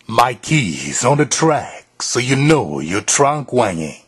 MIKEY'Z on the track, so you know you're trunk wanging.